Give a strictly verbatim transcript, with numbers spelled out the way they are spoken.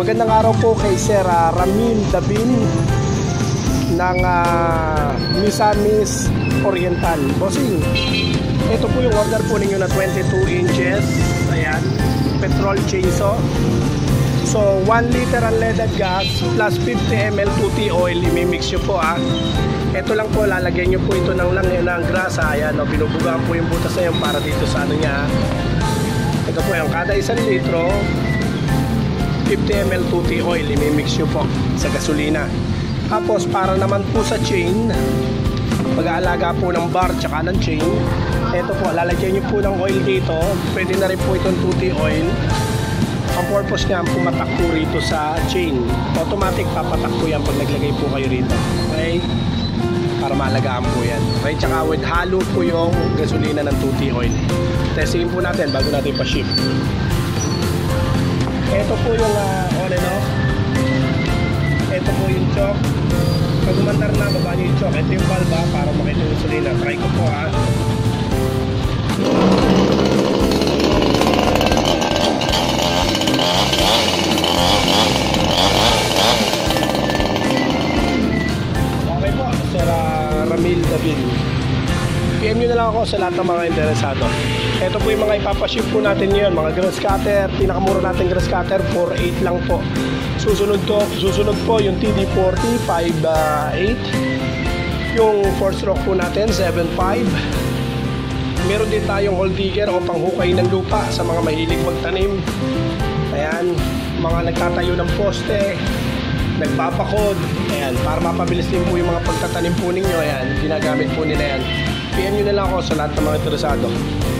magandang araw po kay Sir uh, Ramil Dabin ng uh, Misamis Oriental. Bossing, ito po yung order po ninyo na twenty-two inches. Ayan, petrol chainsaw. So one liter unleaded gas plus fifty milliliters tutti oil, imimix nyo po ah. Ito lang po, lalagyan nyo po ito ng lang ng grasa. Ayan, no, binubugaan po yung butas na yun para dito sa ano nya. Ito po yung kada isang litro fifty milliliters tutti oil, imimix nyo po sa gasolina. Tapos para naman po sa chain, pag-aalaga po ng bar tsaka ng chain, ito po, lalagyan nyo po ng oil dito. Pwede na rin po itong tutti oil. Ang purpose niya, pumatak po rito sa chain. Automatic papatak po yan pag naglagay po kayo rito. Okay? Para maalagaan po yan. Okay? Tsaka with halo po yung gasolina ng tutti oil. Testingin po natin bago natin pa-ship. Ito po yung uh, on and off. Ito po yung choke. Pag umandar na, baba nyo yung choke. Ito yung valve para makita yung gasolina. Try ko po ha. Okay po, Sir uh, Ramil Dabin. P M nyo na lang ako sa lahat ng mga interesado. Ito po yung mga ipapaship po natin ngayon, mga grass cutter. Pinakamura natin grass cutter, four eight lang po. Susunod, to, susunod po yung T D forty, five eight. Yung four stroke po natin, seven five. Meron din tayong hole digger o panghukay ng lupa sa mga mahilig magtanim. Ayan, mga nagtatayo ng poste, nagpapakod. Ayan, para mapabilis din po yung mga pagtatanim po ninyo. Ayan, ginagamit po nila yan. P M nyo na lang ako sa lahat ng mga interesado.